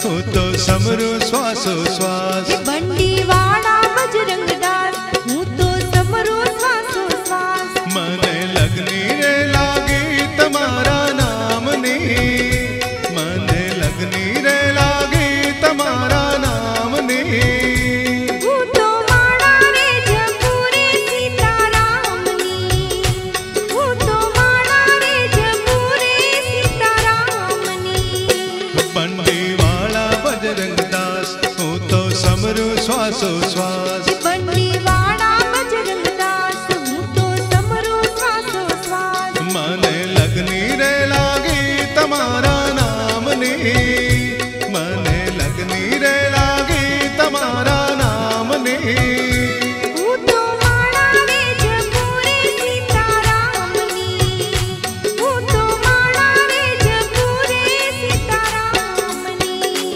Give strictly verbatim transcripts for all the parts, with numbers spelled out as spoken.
हूँ तो समरू श्वासो श्वास। बंडी वाला बजरंग दास हूँ तो समरू श्वासो श्वास। मने लगनी रे लागी तमारा नाम नी, मने लगनी रे लागी तमारा नाम नी। हूँ तो माड़ा रे जपूरे सीताराम नी, हूँ तो माड़ा रे जपूरे सीताराम नी। बंडी वाला बजरंग दास हूँ तो समरू श्वासो श्वास। बंडी वाला बजरंग दास हूँ तो समरू श्वासो श्वास। मने लगनी रे लागी तमारा नाम नी, मने लगनी रे लागी तमारा नाम नी। हूँ तो माड़ा रे जपूरे सीताराम नी, हूँ तो माड़ा रे जपूरे सीताराम नी।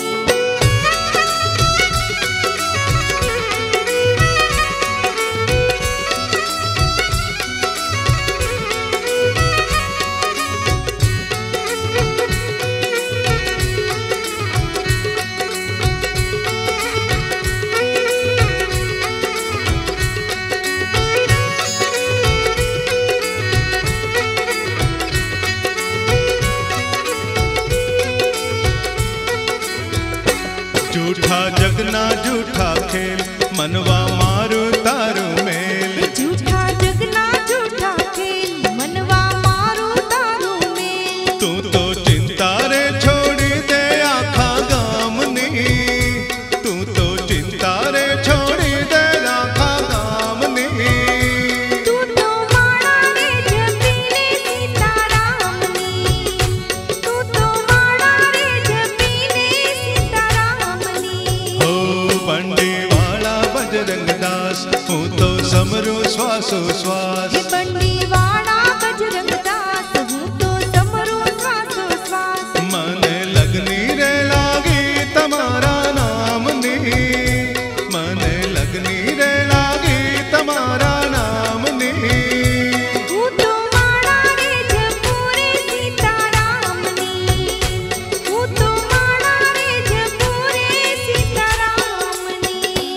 झूठा जगना झूठा खेल मनवा मारू तारू मेल। झूठा जगना झूठा खेल मनवा मारू तारू मेल। तू तो चिंता रे छोड़ी दे आखा गाम नी, तू तो चिंता रे छोड़ी दे आखा गाम नी। तू तो माड़ा रे जपीले सीताराम नी, तू तो माड़ा रे जपीले सीताराम नी। हो बंडी वाला बजरंग दास हूँ तो समरू श्वासो श्वास। बंडी वाला बजरंग दास हूँ तो समरू श्वासो श्वास। मने लगनी रे लागी तमारा नाम नी, मने लगनी रे लागी तमारा नाम नी। हूँ तो माड़ा रे जपूरे सीताराम नी, हूँ तो माड़ा रे जपूरे सीताराम नी।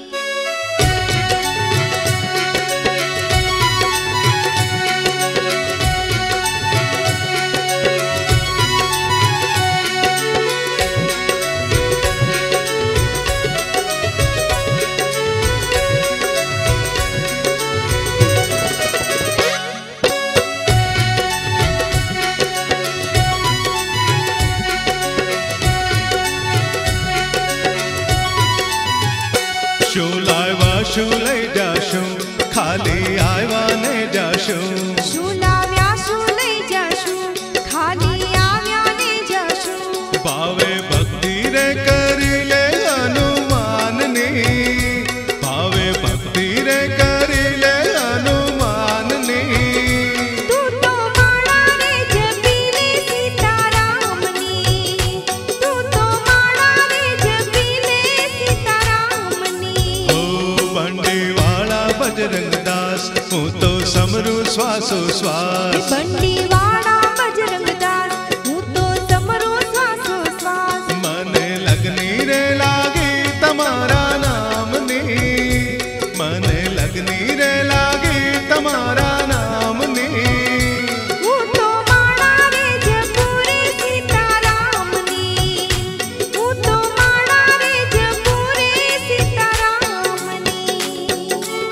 शू लायवा शू लई जाशू खाली आयवा ने जाशू। શું લાવ્યા શું લઈ જાશું, ખાલી આવ્યા ને જાશું। भावे भक्ति रे करी ले हनुमान नी, भावे भक्ति रे करी ले हनुमान नी। તું તો માળા રે જપીલે સીતારામ नी, તું તો માળા રે જપીલે सीताराम नी। ओ बंडी वाला बजरंग दास हूँ तो समरू श्वासो श्वास। बंडी वाला बजरंग दास हूँ तो समरू श्वासो श्वास। मने लगनी रे लागी तमारा नाम नी, मने लगनी रे लागी तमारा नाम नी। हूँ तो माड़ा रे जपूरे सीताराम नी, हूँ तो माड़ा रे जपूरे सीताराम नी।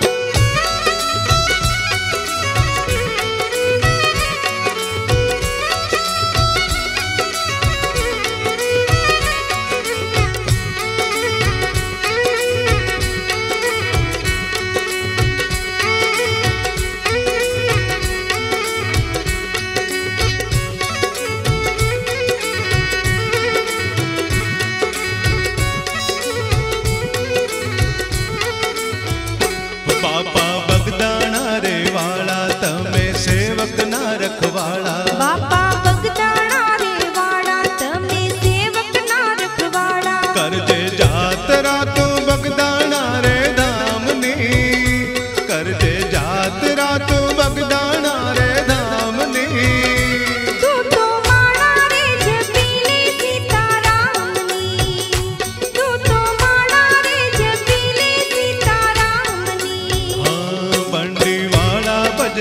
बापा बगदाना रे वाला तमे सेवक ना रखवाड़ा। बापा बगदाना रे वाला तमे सेवक ना रखवाड़ा। करजे जातरा तू बगदाना रे धाम नी, करजे जातरा तू बगदाना रे धाम नी। तू तो माड़ा रे जपीले सीताराम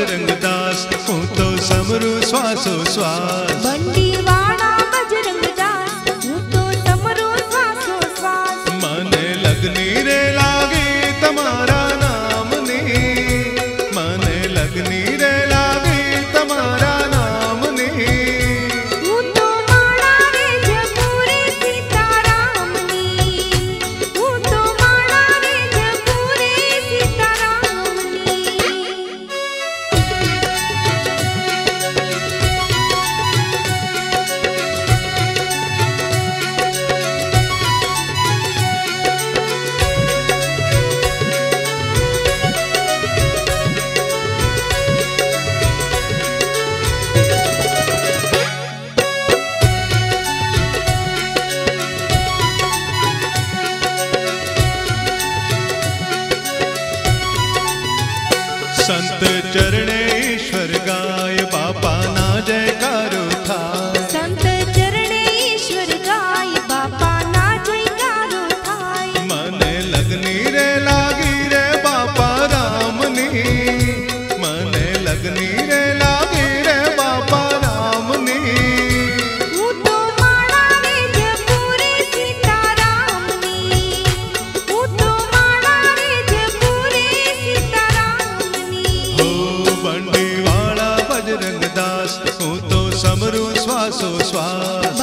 बजरंगदास हूँ तो समरू स्वासो श्वास बंडीवाड़ा बजरंगदास हूँ तो समरू स्वासो श्वास मने लगनी रे लागी तमारा नाम नी मने लगनी रे लागी तमारा नाम नी हूँ तो माड़ा रे जपूरे सीताराम नी हूँ तो माड़ा रे जपूरे सीताराम नी संत चरणे ईश्वर गाय बापा ना जयकारो थाय संत चरणे ईश्वर गाय बापा ना जयकारो थाय मने लगनी रे लागी रे बापा राम नी मने लगनी रे लागी रे बापा राम नी हूँ तो माड़ा रे जपूरे सीताराम नी हूँ तो माड़ा रे जपूरे सीताराम नी हो बंडीवाड़ा बजरंगदास हूँ तो समरू श्वासो श्वास